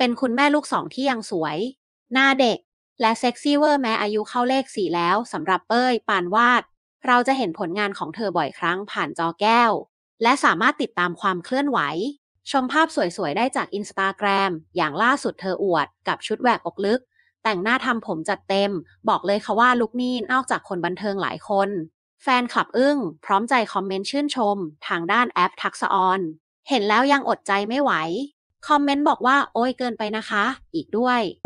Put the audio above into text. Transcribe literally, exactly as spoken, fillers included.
เป็นคุณแม่ลูกสองที่ยังสวยหน้าเด็กและเซ็กซี่เวอร์แม้อายุเข้าเลขสี่แล้วสำหรับเป้ยปานวาดเราจะเห็นผลงานของเธอบ่อยครั้งผ่านจอแก้วและสามารถติดตามความเคลื่อนไหวชมภาพสวยๆได้จากอินสตาแกรมอย่างล่าสุดเธออวดกับชุดแหวกอกลึกแต่งหน้าทำผมจัดเต็มบอกเลยค่ะว่าลุคนี้นอกจากคนบันเทิงหลายคนแฟนคลับอึ้งพร้อมใจคอมเมนต์ชื่นชมทางด้านแอปทักษะออนเห็นแล้วยังอดใจไม่ไหวคอมเมนต์บอกว่าโอ้ยเกินไปนะคะอีกด้วย